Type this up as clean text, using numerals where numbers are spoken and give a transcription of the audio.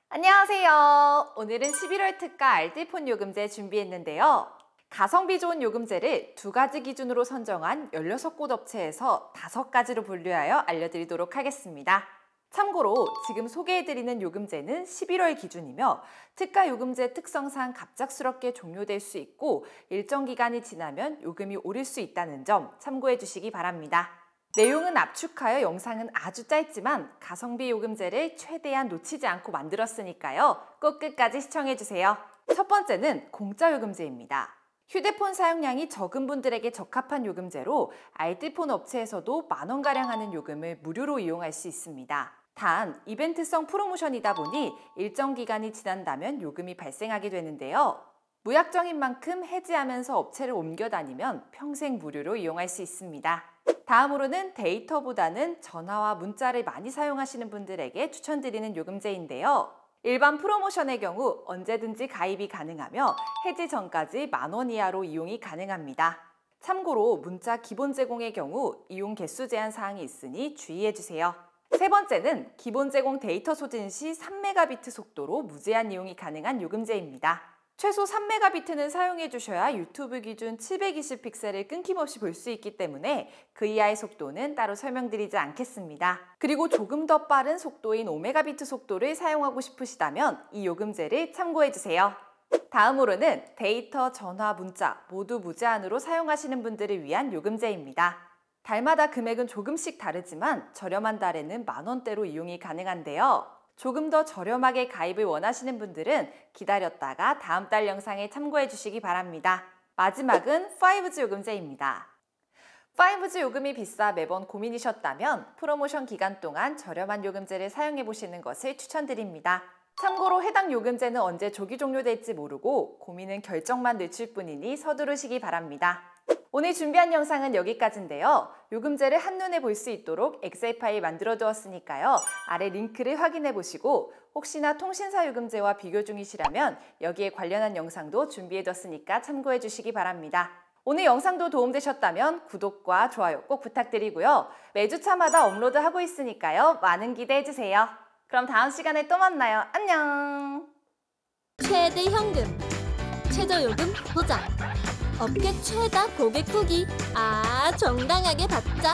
안녕하세요. 오늘은 11월 특가 알뜰폰 요금제 준비했는데요. 가성비 좋은 요금제를 두 가지 기준으로 선정한 16곳 업체에서 5가지로 분류하여 알려드리도록 하겠습니다. 참고로 지금 소개해드리는 요금제는 11월 기준이며 특가 요금제 특성상 갑작스럽게 종료될 수 있고 일정 기간이 지나면 요금이 오를 수 있다는 점 참고해 주시기 바랍니다. 내용은 압축하여 영상은 아주 짧지만 가성비 요금제를 최대한 놓치지 않고 만들었으니까요. 꼭 끝까지 시청해주세요. 첫 번째는 공짜 요금제입니다. 휴대폰 사용량이 적은 분들에게 적합한 요금제로 알뜰폰 업체에서도 만원가량 하는 요금을 무료로 이용할 수 있습니다. 단, 이벤트성 프로모션이다 보니 일정 기간이 지난다면 요금이 발생하게 되는데요. 무약정인 만큼 해지하면서 업체를 옮겨 다니면 평생 무료로 이용할 수 있습니다. 다음으로는 데이터보다는 전화와 문자를 많이 사용하시는 분들에게 추천드리는 요금제인데요. 일반 프로모션의 경우 언제든지 가입이 가능하며 해지 전까지 만원 이하로 이용이 가능합니다. 참고로 문자 기본 제공의 경우 이용 개수 제한 사항이 있으니 주의해주세요. 세 번째는 기본 제공 데이터 소진 시 3메가비트 속도로 무제한 이용이 가능한 요금제입니다. 최소 3메가비트는 사용해 주셔야 유튜브 기준 720픽셀을 끊김없이 볼 수 있기 때문에 그 이하의 속도는 따로 설명드리지 않겠습니다. 그리고 조금 더 빠른 속도인 5메가비트 속도를 사용하고 싶으시다면 이 요금제를 참고해 주세요. 다음으로는 데이터, 전화, 문자 모두 무제한으로 사용하시는 분들을 위한 요금제입니다. 달마다 금액은 조금씩 다르지만 저렴한 달에는 만원대로 이용이 가능한데요. 조금 더 저렴하게 가입을 원하시는 분들은 기다렸다가 다음 달 영상에 참고해 주시기 바랍니다. 마지막은 5G 요금제입니다. 5G 요금이 비싸 매번 고민이셨다면 프로모션 기간 동안 저렴한 요금제를 사용해 보시는 것을 추천드립니다. 참고로 해당 요금제는 언제 조기 종료될지 모르고 고민은 결정만 늦출 뿐이니 서두르시기 바랍니다. 오늘 준비한 영상은 여기까지인데요. 요금제를 한눈에 볼 수 있도록 엑셀 파일 만들어 두었으니까요. 아래 링크를 확인해 보시고 혹시나 통신사 요금제와 비교 중이시라면 여기에 관련한 영상도 준비해 뒀으니까 참고해 주시기 바랍니다. 오늘 영상도 도움되셨다면 구독과 좋아요 꼭 부탁드리고요. 매주차마다 업로드하고 있으니까요. 많은 기대해 주세요. 그럼 다음 시간에 또 만나요. 안녕! 최대 현금, 최저 요금 보장, 업계 최다 고객 후기, 정당하게 받자.